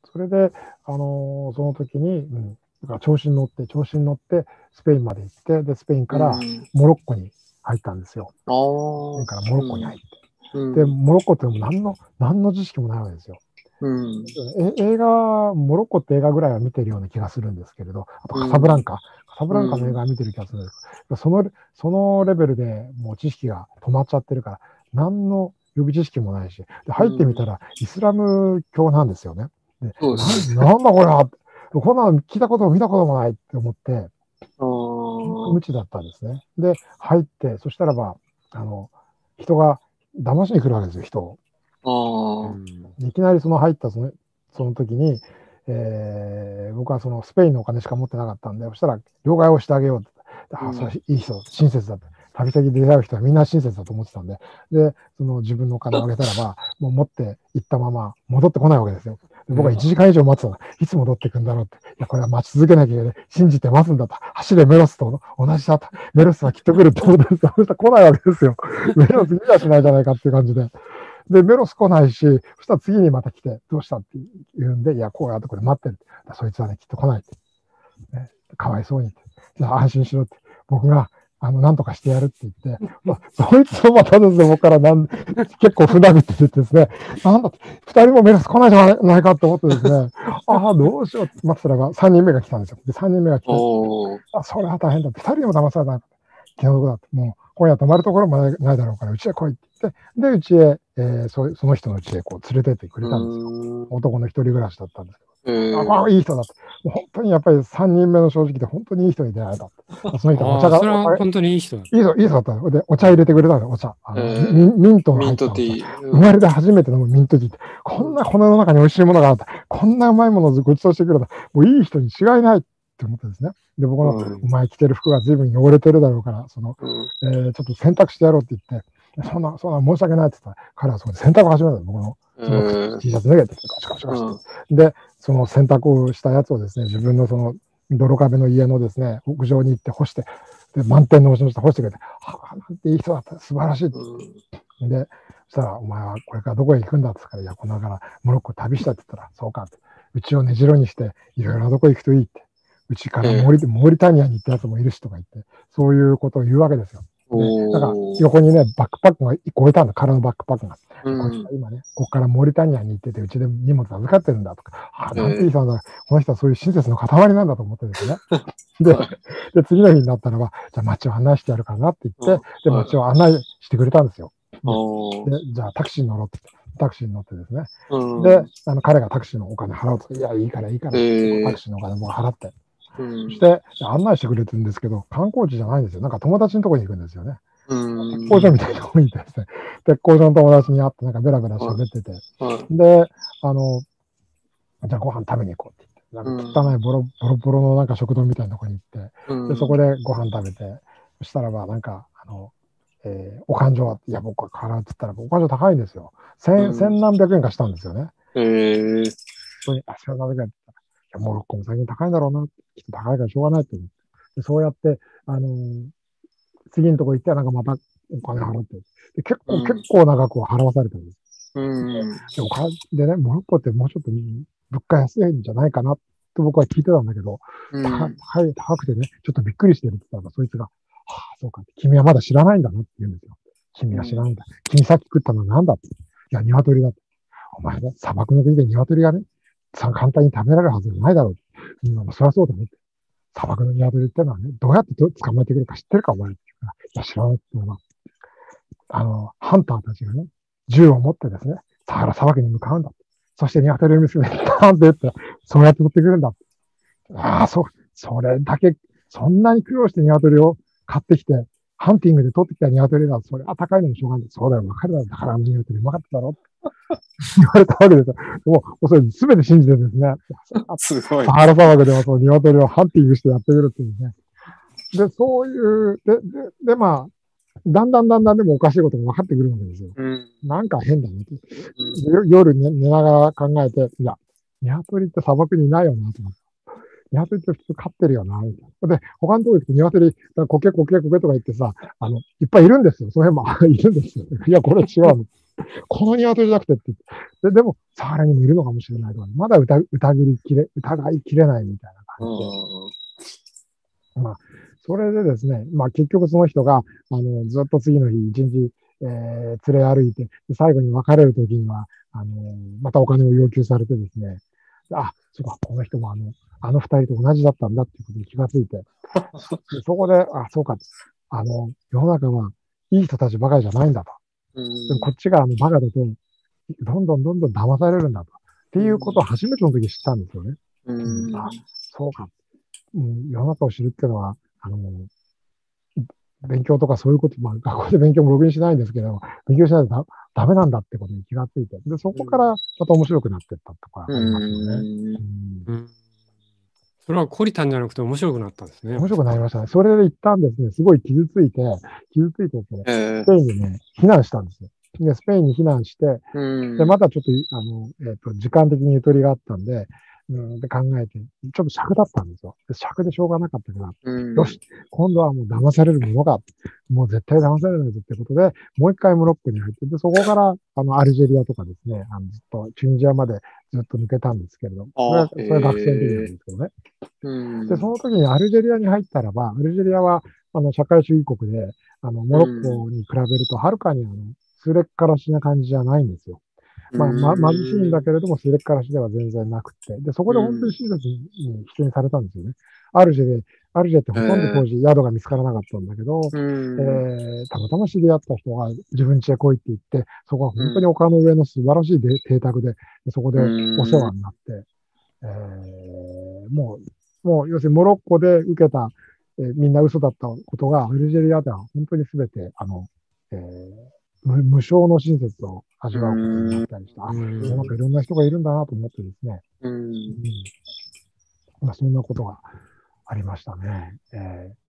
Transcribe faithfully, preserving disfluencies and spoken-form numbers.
それで、あのーその時に、うん、だから調子に乗って、調子に乗って、スペインまで行って、で、スペインからモロッコに入ったんですよ。スペインからモロッコに入って。で、モロッコっても何の、何の知識もないわけですよ。うん、え映画、モロッコって映画ぐらいは見てるような気がするんですけれど、あとカサブランカ、うん、カサブランカの映画は見てる気がするんですけど、その、そのレベルでもう知識が止まっちゃってるから、何の予備知識もないし、で入ってみたらイスラム教なんですよね。で、ななんだこれは、こんなの聞いたことも見たこともないって思って、無知だったんですね。で、入って、そしたらば、あの、人が騙しに来るわけですよ、人を。あいきなりその入ったそのその時に、えー、僕はそのスペインのお金しか持ってなかったんで、そしたら両替をしてあげようって。ああ、それいい人、親切だって。旅先で出会う人はみんな親切だと思ってたんで、で、その自分のお金をあげたらば、もう持って行ったまま戻ってこないわけですよ。で僕はいちじかん以上待ってたら、いつ戻ってくんだろうって。いや、これは待ち続けなきゃいけない。信じて待つんだと。走れメロスと同じだと。メロスはきっと来るって思って、そしたら来ないわけですよ。メロス見やしないじゃないかっていう感じで。で、メロス来ないし、そしたら次にまた来て、どうしたって言うんで、いや、こうやってこれ待ってるって。そいつはね、きっと来ないって。ね、かわいそうにって。じゃあ安心しろって。僕が、あの、なんとかしてやるって言って、まあ、そいつもまたですね、僕からなん結構ふなぐって言ってですね、なんだって、二人もメロス来ないじゃないかって思ってですね、ああ、どうしようって待ってたら、三人目が来たんですよ。で、三人目が来て、あ、それは大変だって、二人も騙された。気の毒だって、もう、今夜泊まるところもないだろうから、うちへ来いって言って、で、うちへ、えー、そその人のうちへこう連れてってくれたんですよ。男の一人暮らしだったんですけど。あ、これいい人だって。もう本当にやっぱりさんにんめの正直で本当にいい人に出会えたって。その人がお茶が、 それは本当にいい人だ。いいい人、いい人だった。で、お茶入れてくれたんですよ、お茶。あの、ミミントの入ったお茶。生まれて初めて飲むミントティーって。こんなこの世の中に美味しいものがあった。こんなうまいものをご馳走してくれた。もういい人に違いないって思ってですね。で、僕の、お前着てる服が随分汚れてるだろうから、その、えー、ちょっと洗濯してやろうって言って、そんな、そんな申し訳ないって言ったら、彼はそこで洗濯を始めたんです、僕の。その T シャツ脱げて、カシカシカシって。で、その洗濯をしたやつをですね、自分のその、泥壁の家のですね、屋上に行って干して、で、満天の星の下干してくれて、はあ、なんていい人だった、素晴らしいって。で、そしたら、お前はこれからどこへ行くんだって言ったから、いや、このからモロッコ旅したって言ったら、そうかって。うちを根城にして、いろいろなとこ行くといいって。うちからモリ、モリタニアに行ったやつもいるしとか言って、そういうことを言うわけですよ。で、だから横にね、バックパックがいっこ置いたんだ、空のバックパックが。うん、こいつは今ね、ここからモリタニアに行ってて、うちで荷物預かってるんだとか、ああ、なんていい人なんだ、この人はそういう親切の塊なんだと思ってですね。で、で次の日になったらば、じゃあ街を案内してやるからなって言って、で、街を案内してくれたんですよ。で、でじゃあタクシーに乗ろうって言って、タクシーに乗ってですね。で、あの彼がタクシーのお金払うと、いや、いいからいいから、タクシーのお金も払って。そして案内してくれてるんですけど、観光地じゃないんですよ。なんか友達のところに行くんですよね。鉄工所みたいなところに行ってですね、鉄工所の友達に会って、なんかベラベラ喋ってて、で、あの、じゃあご飯食べに行こうって言って、なんか汚いボロボロボロのなんか食堂みたいなところに行って、で、そこでご飯食べて、そしたらば、なんか、あの、えー、お勘定は、いや、僕は払うって言ったら、お勘定高いんですよ。千、千何百円かしたんですよね。えー。それに、あ、千何百円って言ったら、いや、モロッコも最近高いんだろうな。きっと高いからしょうがないって思って。でそうやって、あのー、次のとこ行って、なんかまたお金払って。で結構、うん、結構長く払わされたんです。うん、で、お金でね、モロッコってもうちょっと物価安いんじゃないかなと僕は聞いてたんだけど、うん、高い、高くてね、ちょっとびっくりしてるって言ったら、そいつが、はあ、そうか、君はまだ知らないんだなって言うんですよ。君は知らないんだ。うん、君さっき食ったのは何だって。いや、鶏だって。お前ね、砂漠の国で鶏がね、簡単に食べられるはずじゃないだろうって。うん、そりゃそうだねって。砂漠の鶏ってのはね、どうやって捕まえてくるか知ってるかお前って言うから、いや、知らないっていうのは、あの、ハンターたちがね、銃を持ってですね、サハラ砂漠に向かうんだ。そして鶏を見つけて、パーンって言って、そうやって取ってくるんだ。ああ、そう、それだけ、そんなに苦労して鶏を買ってきて、ハンティングで取ってきた鶏だ。それは高いのもしょうがない。そうだよ、わかるだろ。だからあの鶏うまかっただろ。言われたわけですよ。でも、それ全て信じてですね。すごい。サハラ砂漠ではその鶏をハンティングしてやってくるっていうね。で、そういう、で、で、で、まあ、だんだんだんだんでもおかしいことが分かってくるわけですよ。うん、なんか変だね、うん。夜寝、寝ながら考えて、いや、鶏って砂漠にいないよなと思って。鶏って普通飼ってるよな、みたいな。で、他のとこ行くと鶏、コケコケコケとか言ってさ、あの、いっぱいいるんですよ。その辺もいるんですよ。いや、これ違う。 この鶏じゃなくてって言って。で、でも、サハラにもいるのかもしれないとか、まだ疑疑りきれ、疑いきれないみたいな感じで。まあ、それでですね、まあ結局その人が、あの、ずっと次の日一日、えー、連れ歩いて、最後に別れる時には、あの、またお金を要求されてですね、あ、そうか、この人もあの、あの二人と同じだったんだっていうことに気がついて、でそこで、あ、そうか、あの、世の中はいい人たちばかりじゃないんだと。でもこっちがあのバカだと、どんどんどんどん騙されるんだと。っていうことを初めての時知ったんですよね。うん、あ、そうか、うん。世の中を知るっていうのは、あの、勉強とかそういうこと、まあ学校で勉強もろくにしないんですけど、勉強しないとだダメなんだってことに気がついて、で、そこからまた面白くなっていったとかありますよね。 うん、それは懲りたんじゃなくて面白くなったんですね。 面白くなりましたね。それで一旦ですね、すごい傷ついて、傷ついてですね、スペインにね、避難したんですよ。で、スペインに避難して、で、またちょっと、あの、えっ、ー、と、時間的にゆとりがあったんで、うん、で考えて、ちょっと尺だったんですよ。で尺でしょうがなかったから、うん、よし、今度はもう騙されるものが、もう絶対騙されないぞってことで、もう一回モロッコに入って、で、そこから、あの、アルジェリアとかですね、あのずっと、チュニジアまでずっと抜けたんですけれど、それは、それは学生の時なんですけどね。うん、で、その時にアルジェリアに入ったらば、アルジェリアは、あの、社会主義国で、あの、モロッコに比べると、はるかにあの、すれっからしな感じじゃないんですよ。まあ、ま、貧しいんだけれども、すれっからしでは全然なくて。で、そこで本当に親切に人にされたんですよね。アルジェで、アルジェってほとんど当時宿が見つからなかったんだけど、えー、たまたま知り合った人が自分家へ来いって言って、そこは本当に丘の上の素晴らしい邸宅で、そこでお世話になって、えー、もう、もう、要するにモロッコで受けた、えー、みんな嘘だったことが、アルジェリアでは本当にすべて、あの、えー無、無償の親切を味わうことになったりして、あ、世の中いろんな人がいるんだなと思ってですね、うん、まあ、そんなことがありましたね。えー